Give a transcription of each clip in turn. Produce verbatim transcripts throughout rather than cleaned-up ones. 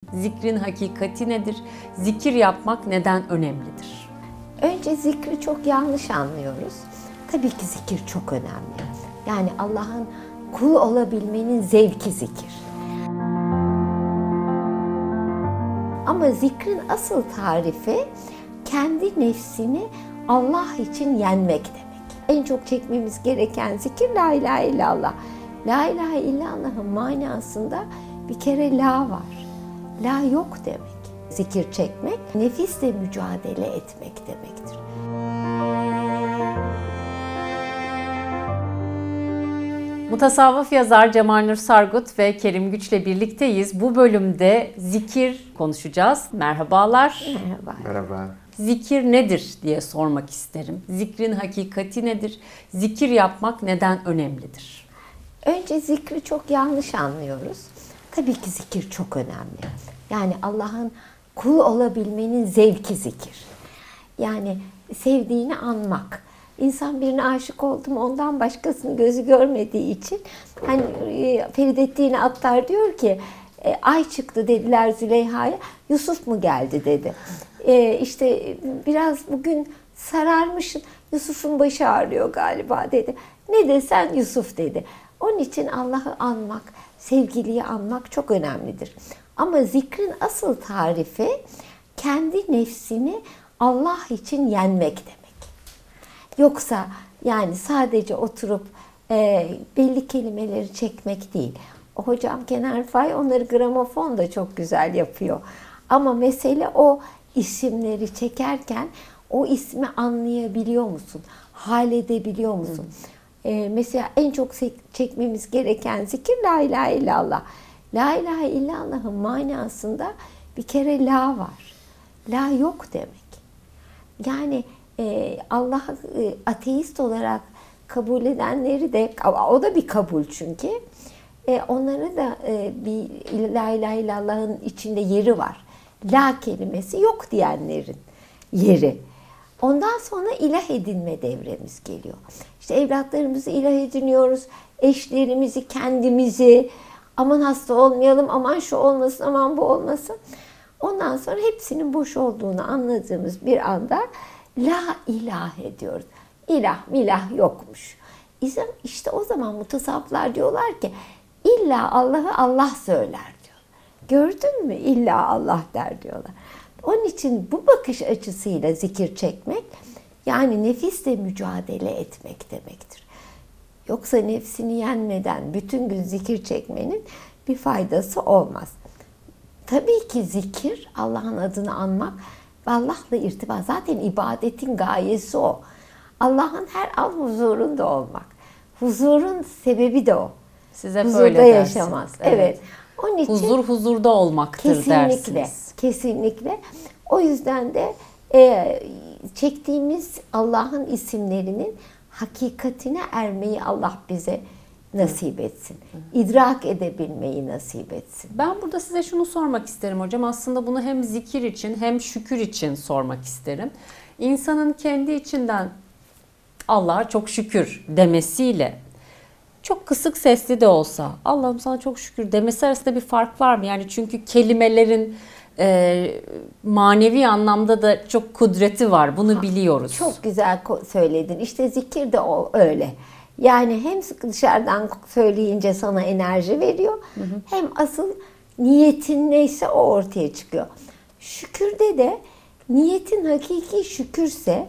Zikrin hakikati nedir? Zikir yapmak neden önemlidir? Önce zikri çok yanlış anlıyoruz. Tabii ki zikir çok önemli. Yani Allah'ın kulu olabilmenin zevki zikir. Ama zikrin asıl tarifi kendi nefsini Allah için yenmek demek. En çok çekmemiz gereken zikir la ilahe illallah. La ilahe illallah'ın manasında bir kere la var. La yok demek. Zikir çekmek, nefisle mücadele etmek demektir. Mutasavvıf yazar Cemal Nur Sargut ve Kerim Güç'le birlikteyiz. Bu bölümde zikir konuşacağız. Merhabalar. Merhaba. Merhaba. Zikir nedir diye sormak isterim. Zikrin hakikati nedir? Zikir yapmak neden önemlidir? Önce zikri çok yanlış anlıyoruz. Tabii ki zikir çok önemli. Yani Allah'ın kulu olabilmenin zevki zikir. Yani sevdiğini anmak. İnsan birine aşık oldu mu ondan başkasını gözü görmediği için hani Feridettin Attar diyor ki ay çıktı dediler Züleyha'ya, Yusuf mu geldi dedi. E, işte biraz bugün sararmışsın, Yusuf'un başı ağrıyor galiba dedi. Ne desen Yusuf dedi. Onun için Allah'ı anmak, sevgiliyi anmak çok önemlidir. Ama zikrin asıl tarifi kendi nefsini Allah için yenmek demek. Yoksa yani sadece oturup e, belli kelimeleri çekmek değil. O hocam Kenan Rıfai onları gramofon da çok güzel yapıyor. Ama mesele o isimleri çekerken o ismi anlayabiliyor musun? Hal edebiliyor musun? E, mesela en çok çekmemiz gereken zikir la ilahe illallah. La ilahe illallah'ın manasında bir kere la var. La yok demek. Yani e, Allah e, ateist olarak kabul edenleri de, o da bir kabul çünkü. E, onları da e, bir la ilahe illallah'ın içinde yeri var. La kelimesi yok diyenlerin yeri. Ondan sonra ilah edinme devremiz geliyor. İşte evlatlarımızı ilah ediniyoruz, eşlerimizi, kendimizi, aman hasta olmayalım, aman şu olmasın, aman bu olmasın. Ondan sonra hepsinin boş olduğunu anladığımız bir anda la ilah ediyoruz. İlah milah yokmuş. İşte o zaman mutasavvıflar diyorlar ki illa Allah'ı Allah söyler diyor. Gördün mü? İlla Allah der diyorlar. Onun için bu bakış açısıyla zikir çekmek yani nefisle mücadele etmek demektir. Yoksa nefsini yenmeden bütün gün zikir çekmenin bir faydası olmaz. Tabii ki zikir, Allah'ın adını anmak ve Allah'la irtibat. Zaten ibadetin gayesi o. Allah'ın her an huzurunda olmak. Huzurun sebebi de o. Size Huzurda böyle yaşamaz. Evet. Evet. Onun için huzur huzurda olmaktır kesinlikle, dersiniz. Kesinlikle. O yüzden de e, çektiğimiz Allah'ın isimlerinin hakikatine ermeyi Allah bize nasip etsin. İdrak edebilmeyi nasip etsin. Ben burada size şunu sormak isterim hocam. Aslında bunu hem zikir için hem şükür için sormak isterim. İnsanın kendi içinden Allah'a çok şükür demesiyle çok kısık sesli de olsa Allah'ım sana çok şükür demesi arasında bir fark var mı? Yani çünkü kelimelerin e, manevi anlamda da çok kudreti var. Bunu biliyoruz. Çok güzel söyledin. İşte zikir de o öyle. Yani hem dışarıdan söyleyince sana enerji veriyor, hı hı. hem asıl niyetin neyse o ortaya çıkıyor. Şükürde de niyetin hakiki şükürse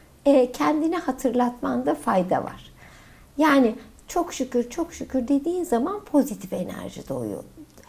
e, kendini hatırlatmanda fayda var. Yani çok şükür, çok şükür dediğin zaman pozitif enerji doğuyor.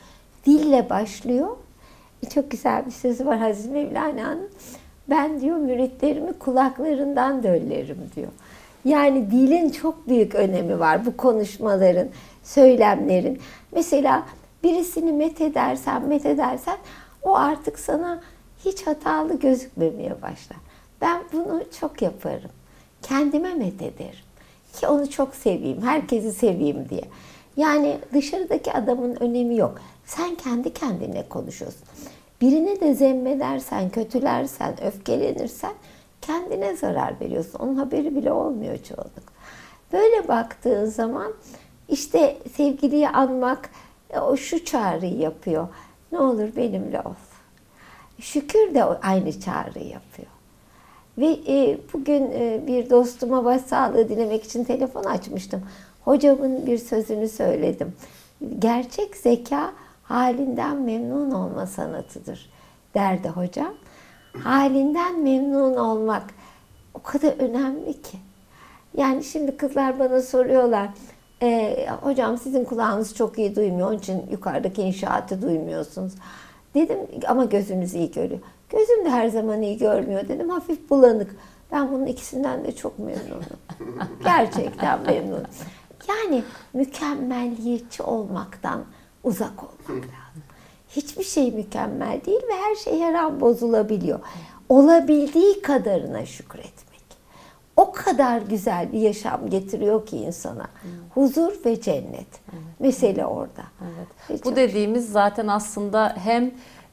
Dille başlıyor. Çok güzel bir sözü var Hazreti Mevlana'nın. Ben diyor müritlerimi kulaklarından döllerim diyor. Yani dilin çok büyük önemi var bu konuşmaların, söylemlerin. Mesela birisini methedersen, methedersen o artık sana hiç hatalı gözükmemeye başlar. Ben bunu çok yaparım. Kendime methederim. Ki onu çok seveyim, herkesi seveyim diye. Yani dışarıdaki adamın önemi yok. Sen kendi kendine konuşuyorsun. Birine de zemmedersen, kötülersen, öfkelenirsen kendine zarar veriyorsun. Onun haberi bile olmuyor çoğunlukla. Böyle baktığın zaman işte sevgiliyi anmak o şu çağrıyı yapıyor. Ne olur benimle ol. Şükür de aynı çağrıyı yapıyor. Ve e, bugün e, bir dostuma başsağlığı dilemek için telefon açmıştım. Hocamın bir sözünü söyledim. Gerçek zeka halinden memnun olma sanatıdır derdi hocam. Halinden memnun olmak o kadar önemli ki. Yani şimdi kızlar bana soruyorlar. E, hocam sizin kulağınız çok iyi duymuyor. Onun için yukarıdaki inşaatı duymuyorsunuz. Dedim ama gözünüz iyi görüyor. Gözüm de her zaman iyi görmüyor dedim. Hafif bulanık. Ben bunun ikisinden de çok memnunum. Gerçekten memnunum. Yani mükemmeliyetçi olmaktan uzak olmak lazım. Hiçbir şey mükemmel değil ve her şey her an bozulabiliyor. Olabildiği kadarına şükretmek. O kadar güzel bir yaşam getiriyor ki insana. Huzur ve cennet. Evet. Mesele orada. Evet. Bu dediğimiz zaten aslında hem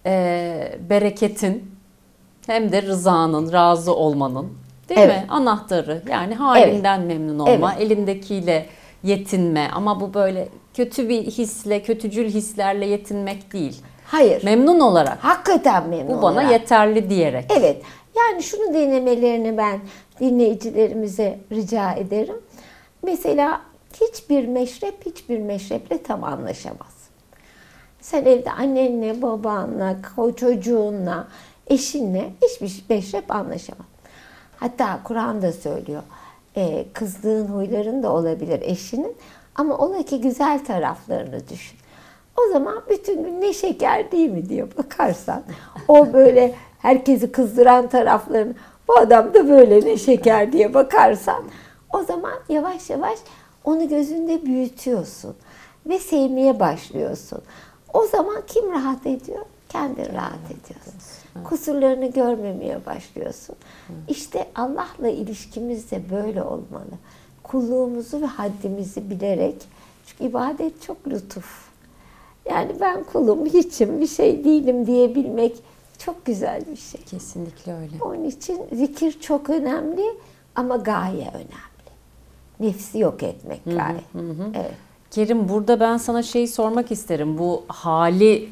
e, bereketin hem de rızanın, razı olmanın değil Evet. mi? Anahtarı. Yani halinden evet. memnun olma, Evet. elindekiyle yetinme ama bu böyle kötü bir hisle, kötücül hislerle yetinmek değil. Hayır. Memnun olarak. Hakikaten memnun Bu bana olarak. yeterli diyerek. Evet. Yani şunu denemelerini ben dinleyicilerimize rica ederim. Mesela hiçbir meşrep hiçbir meşreple tam anlaşamaz. Sen evde annenle, babanla, çocuğunla, eşinle hiçbir meşrep anlaşamaz. Hatta Kur'an da söylüyor. E, kızdığın huyların da olabilir eşinin. Ama ola ki güzel taraflarını düşün. O zaman bütün gün ne şeker değil mi diye bakarsan. O böyle herkesi kızdıran taraflarını, bu adam da böyle ne şeker diye bakarsan. O zaman yavaş yavaş onu gözünde büyütüyorsun. Ve sevmeye başlıyorsun. O zaman kim rahat ediyor? Kendin rahat ediyorsun. Evet. Kusurlarını görmemeye başlıyorsun. Evet. İşte Allah'la ilişkimiz de böyle olmalı. Kulluğumuzu ve haddimizi bilerek. Çünkü ibadet çok lütuf. Yani ben kulum, hiçim, bir şey değilim diyebilmek çok güzel bir şey. Kesinlikle öyle. Onun için zikir çok önemli ama gaye önemli. Nefsi yok etmek gaye. Hı hı hı. Evet. Kerim, burada ben sana şeyi sormak isterim. Bu hali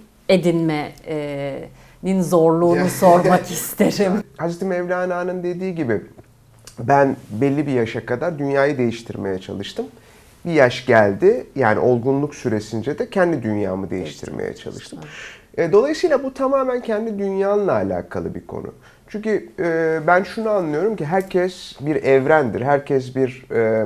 edinmenin zorluğunu sormak isterim. Hazreti Mevlana'nın dediği gibi ben belli bir yaşa kadar dünyayı değiştirmeye çalıştım. Bir yaş geldi, yani olgunluk süresince de kendi dünyamı değiştirmeye çalıştım. Dolayısıyla bu tamamen kendi dünyanla alakalı bir konu. Çünkü ben şunu anlıyorum ki herkes bir evrendir, herkes bir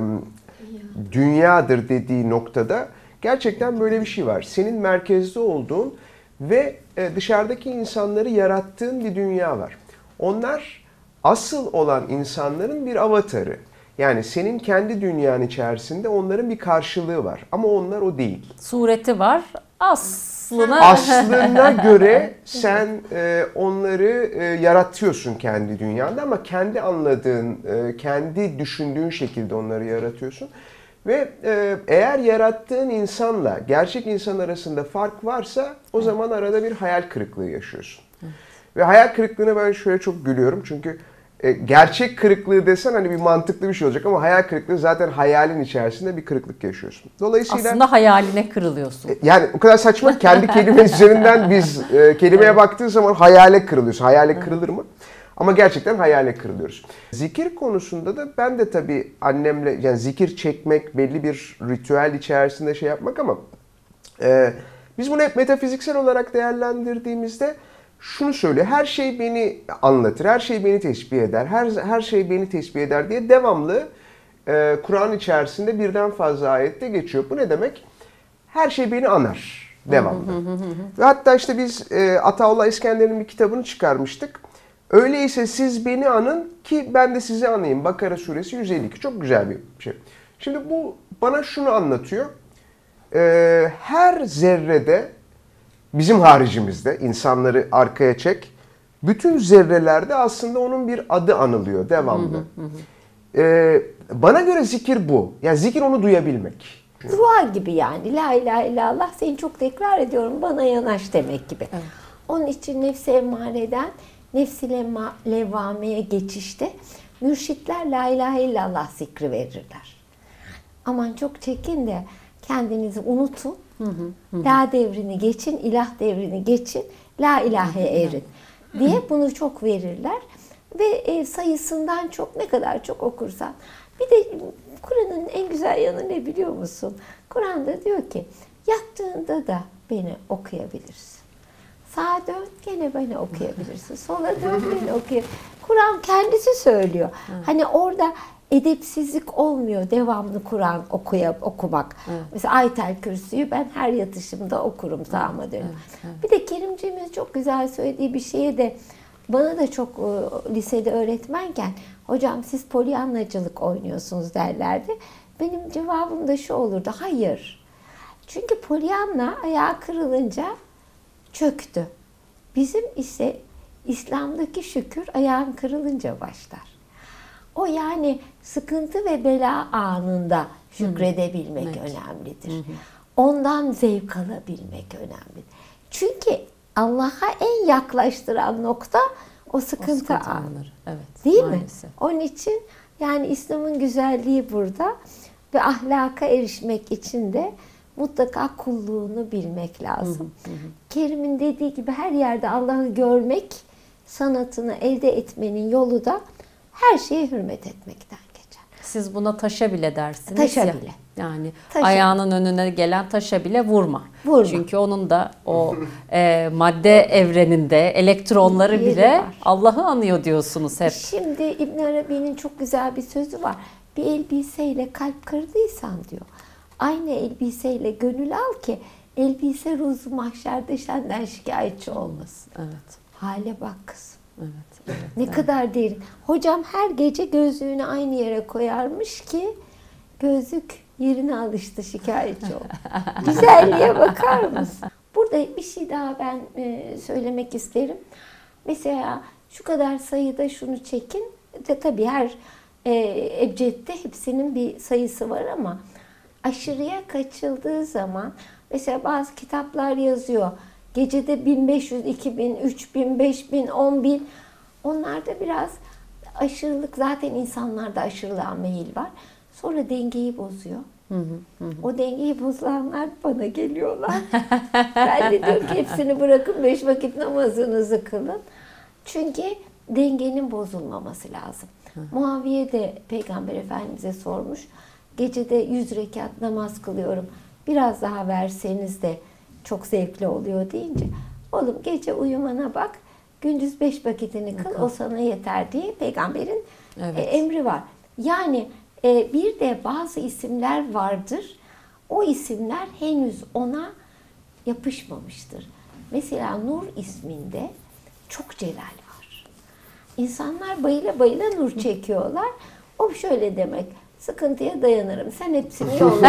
dünyadır dediği noktada gerçekten böyle bir şey var. Senin merkezde olduğun ve dışarıdaki insanları yarattığın bir dünya var. Onlar asıl olan insanların bir avatarı. Yani senin kendi dünyanın içerisinde onların bir karşılığı var. Ama onlar o değil. Sureti var. Aslına... Aslına göre sen e, onları e, yaratıyorsun kendi dünyanda ama kendi anladığın, e, kendi düşündüğün şekilde onları yaratıyorsun. Ve e, eğer yarattığın insanla gerçek insan arasında fark varsa o zaman arada bir hayal kırıklığı yaşıyorsun. Evet. Ve hayal kırıklığına ben şöyle çok gülüyorum çünkü gerçek kırıklığı desen hani bir mantıklı bir şey olacak ama hayal kırıklığı zaten hayalin içerisinde bir kırıklık yaşıyorsun. Dolayısıyla aslında hayaline kırılıyorsun. Yani o kadar saçma, kendi kelime üzerinden biz e, kelimeye evet. baktığın zaman hayale kırılıyorsun. Hayale kırılır mı? Ama gerçekten hayale kırılıyoruz. Zikir konusunda da ben de tabii annemle yani zikir çekmek, belli bir ritüel içerisinde şey yapmak ama e, biz bunu hep metafiziksel olarak değerlendirdiğimizde şunu söylüyor, her şey beni anlatır, her şey beni teşbih eder, her her şey beni teşbih eder diye devamlı e, Kur'an içerisinde birden fazla ayette geçiyor. Bu ne demek? Her şey beni anar, devamlı. Ve hatta işte biz e, Ataullah İskender'in bir kitabını çıkarmıştık. Öyleyse siz beni anın ki ben de sizi anayım. Bakara suresi yüz elli iki. Çok güzel bir şey. Şimdi bu bana şunu anlatıyor. E, her zerrede, bizim haricimizde, insanları arkaya çek, bütün zerrelerde aslında onun bir adı anılıyor devamlı. Hı hı hı. Ee, bana göre zikir bu. Yani zikir onu duyabilmek. Dua gibi yani. La ilahe illallah, seni çok tekrar ediyorum, bana yanaş demek gibi. Evet. Onun için nefsi emmareden nefsi levvameye geçişte mürşitler la ilahe illallah zikri verirler. Aman çok çekin de kendinizi unutun. La devrini geçin, ilah devrini geçin, la ilahe erin diye bunu çok verirler. Ve e, sayısından çok, ne kadar çok okursan. Bir de Kur'an'ın en güzel yanı ne biliyor musun? Kur'an'da diyor ki yattığında da beni okuyabilirsin. Sağa dön gene beni okuyabilirsin. Sola dön beni okuyabilirsin. Kur'an kendisi söylüyor. Evet. Hani orada edepsizlik olmuyor devamlı Kur'an okuya, okumak. Evet. Mesela Ayet-el Kürsü'yü ben her yatışımda okurum sağıma dönüp. Evet, evet. Bir de Kerimciğimiz çok güzel söylediği bir şeye de bana da çok e, lisede öğretmenken hocam siz polyanlacılık oynuyorsunuz derlerdi. Benim cevabım da şu olurdu. Hayır. Çünkü polyanla ayağı kırılınca çöktü. Bizim ise İslam'daki şükür ayağın kırılınca başlar. O yani sıkıntı ve bela anında şükredebilmek evet. önemlidir. Hı hı. Ondan zevk alabilmek önemlidir. Çünkü Allah'a en yaklaştıran nokta o sıkıntı, o sıkıntı anları. Evet, değil maalesef. Mi? Onun için yani İslam'ın güzelliği burada ve ahlaka erişmek için de mutlaka kulluğunu bilmek lazım. Hı hı hı. Kerim'in dediği gibi her yerde Allah'ı görmek sanatını elde etmenin yolu da her şeye hürmet etmekten geçer. Siz buna taşa bile dersiniz taşa ya. Bile. Yani taşa ayağının önüne gelen taşa bile vurma. Vurma. Çünkü onun da o e, madde evreninde elektronları Yeri bile var. Allah'ı anıyor diyorsunuz hep. Şimdi İbn Arabi'nin çok güzel bir sözü var. Bir elbiseyle kalp kırdıysan diyor. Aynı elbiseyle gönül al ki elbise ruzu mahşerde senden şikayetçi olmasın. Evet. Hale bak kızım. Evet, evet, ne evet. kadar derin. Hocam her gece gözlüğünü aynı yere koyarmış ki gözlük yerine alıştı, şikayetçi oldu. Güzelliğe bakar mısın? Burada bir şey daha ben e, söylemek isterim. Mesela şu kadar sayıda şunu çekin. De, tabii her e, ebcedde hepsinin bir sayısı var ama aşırıya kaçıldığı zaman mesela bazı kitaplar yazıyor. Gecede bin beş yüz, iki bin, üç bin, beş bin, on bin. Onlarda biraz aşırılık, zaten insanlarda aşırılığa meyil var. Sonra dengeyi bozuyor. Hı hı, hı. O dengeyi bozulanlar bana geliyorlar. Ben de diyorum ki hepsini bırakın, beş vakit namazınızı kılın. Çünkü dengenin bozulmaması lazım. Hı. Muaviye de Peygamber Efendimiz'e sormuş. Gecede yüz rekat namaz kılıyorum. Biraz daha verseniz de çok zevkli oluyor deyince, oğlum gece uyumana bak, gündüz beş vakitini kıl, o sana yeter diye Peygamberin evet. e, emri var. Yani e, bir de bazı isimler vardır, o isimler henüz ona yapışmamıştır. Mesela Nur isminde çok celal var. İnsanlar bayıla bayıla nur çekiyorlar. O şöyle demek, sıkıntıya dayanırım. Sen hepsini yolla.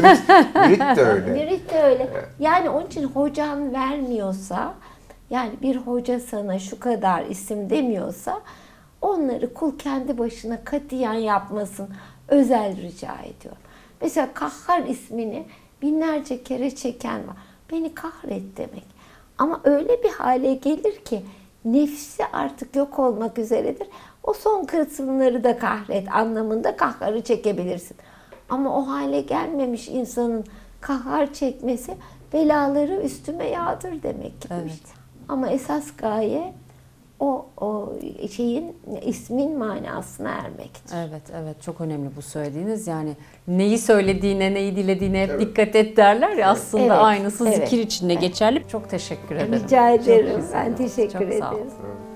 Mürit de öyle. Mürit de öyle. Yani onun için hocan vermiyorsa, yani bir hoca sana şu kadar isim demiyorsa, onları kul kendi başına katiyen yapmasın. Özel rica ediyorum. Mesela Kahhar ismini binlerce kere çeken var. Beni kahret demek. Ama öyle bir hale gelir ki nefsi artık yok olmak üzeredir. O son kısımları da kahret anlamında kahharı çekebilirsin. Ama o hale gelmemiş insanın kahhar çekmesi belaları üstüme yağdır demek gibi. Evet. İşte. Ama esas gaye o, o şeyin, ismin manasına ermektir. Evet, evet. Çok önemli bu söylediğiniz. Yani neyi söylediğine, neyi dilediğine hep evet. dikkat et derler ya, aslında evet, aynısı evet, zikir içinde evet. geçerli. Çok teşekkür ederim. Rica ederim. Çok ben teşekkür çok sağ olun. ederim.